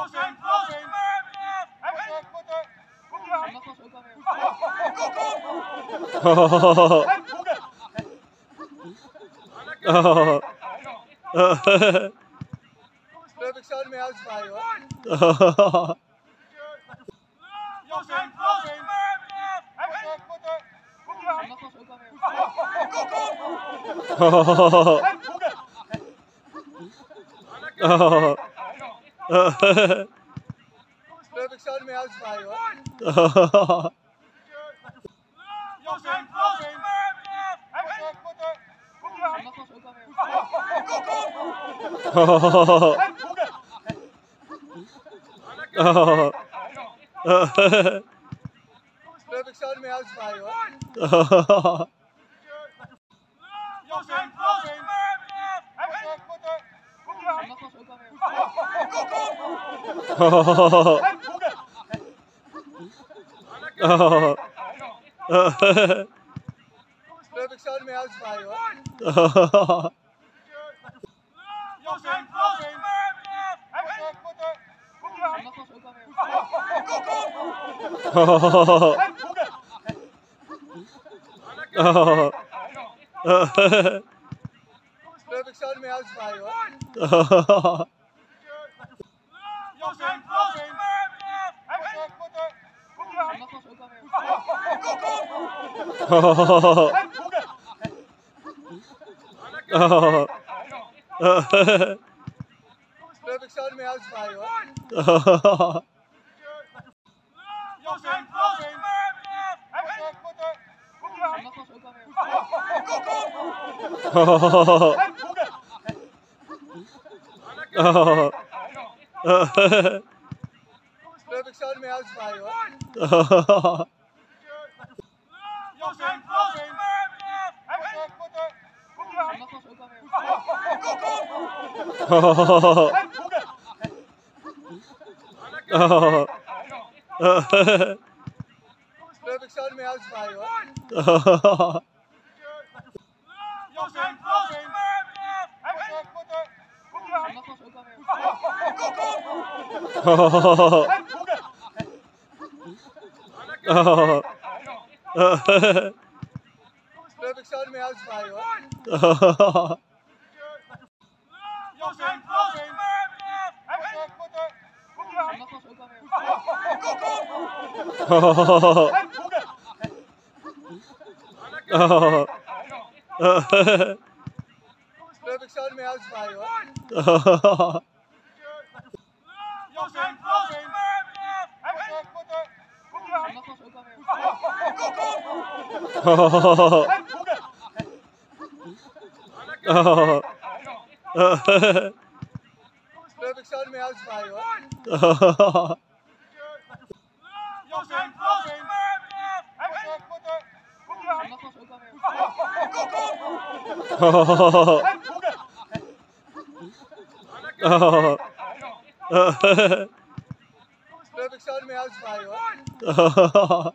Ik zou er mee uitzwaaien hoor. Ik zou er mee uitzwaaien hoor. Ik zou er mee uitzwaaien hoor. Ik zou er mee uitzwaaien hoor. Ik zou er mee uitzwaaien hoor. Ik zou er mee uitzwaaien hoor. Ik zou er mee uitzwaaien hoor. Ik zou er mee uitzwaaien hoor. Ik zou er mee uitzwaaien hoor. Ik zou er mee uitzwaaien hoor. Ik zou er mee uitzwaaien hoor. Ik zou er mee uitzwaaien hoor.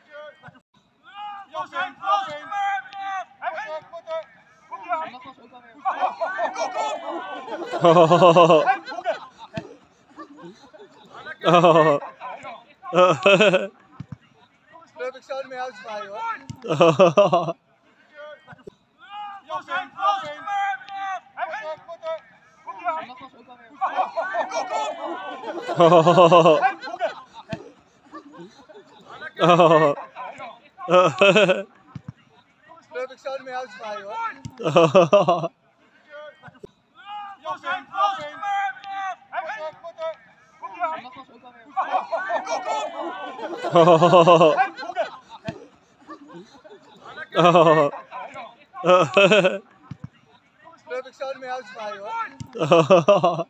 Ik zou er mee uitzwaaien hoor. Ik zou er mee uitzwaaien hoor. Ik zou er mee uitzwaaien hoor.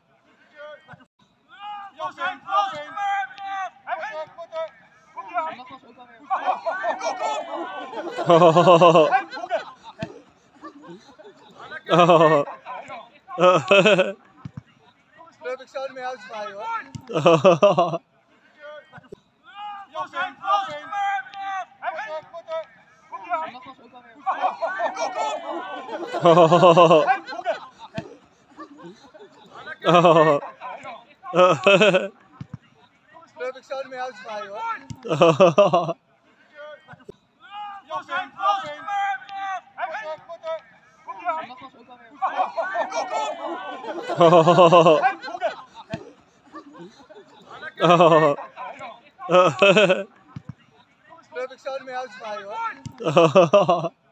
Ik zou er mee uitzwaaien hoor. Ik zou er mee uitzwaaien hoor. Geloof ik zou niet meer uitzwaaien hoor. Geloof ik zou niet meer uitzwaaien hoor.